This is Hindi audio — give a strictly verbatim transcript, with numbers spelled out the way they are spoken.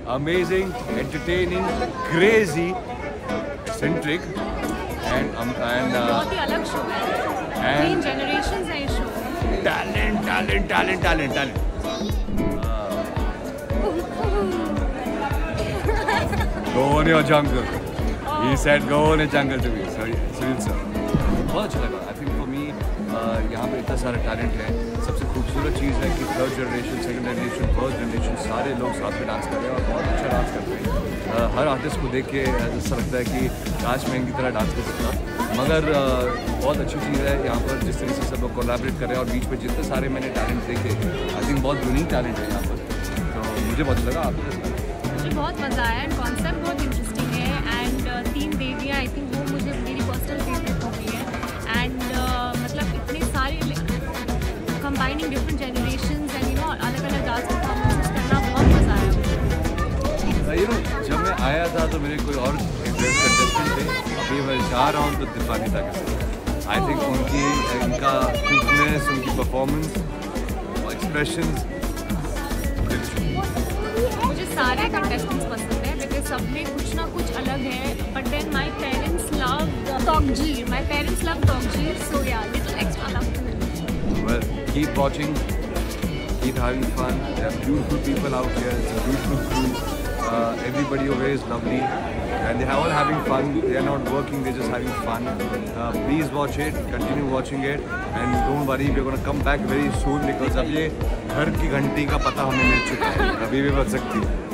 amazing, entertaining, crazy, eccentric, and um, and uh, बहुत ही अलग शो है। तीन and generations है इस शो में। talent, talent, talent, talent, talent. Go on your jungle. He said go on a jungle to me. Sorry, Sunil sir. बहुत अच्छा लगा। I think for me यहाँ पे इतना सारा टैलेंट है। सबसे खूबसूरत चीज़ है कि third generation, second generation, first generation सारे लोग साथ में डांस कर रहे हैं और बहुत अच्छा डांस करते हैं। हर आर्टिस्ट को देख के ऐसा लगता है कि काश मैं इनकी तरह डांस कर सकता। मगर बहुत अच्छी चीज़ है यहाँ पर जिस तरीके से सब लोग कोलैबोरेट कर रहे हैं और बीच में जितने सारे मैंने टैलेंट देखे, आई थिंक बहुत यूनिक टैलेंट है यहाँ पर। तो मुझे बहुत लगा। आपको मुझे बहुत मज़ा आया एंड कॉन्सेप्ट बहुत इंटरेस्टिंग है एंड तीन देवियाँ आई थिंक वो मुझे मेरी पर्सनल फेवरेट हो गई है एंड मतलब इतने सारे combining different generations and you know अलग अलग डांस परफॉर्मेंसेस करना बहुत मज़ा आया। यू नो जब मैं आया था तो मेरे कोई और कंटेस्टेंट थे, अभी मैं जा रहा हूँ तो दीपानिता के साथ। आई थिंक उनकी इनका क्यूटनेस, उनकी परफॉर्मेंस, एक्सप्रेशंस, मुझे सारे कंटेस्टेंट्स पसंद है बिकॉज सब में कुछ ना कुछ अलग है but then my parents love तोकजीर माई पेरेंट्स लव तोकजीर so yeah little extra love to him. Well, keep watching, keep having fun. There are beautiful people out here. It's a beautiful crew. Uh, everybody over here is lovely, and they are all having fun. They are not working; they're just having fun. Uh, please watch it, continue watching it, and don't worry, we're gonna come back very soon because अब ये घर की घंटी का पता हमें मिल चुका है, अभी भी बज सकती है।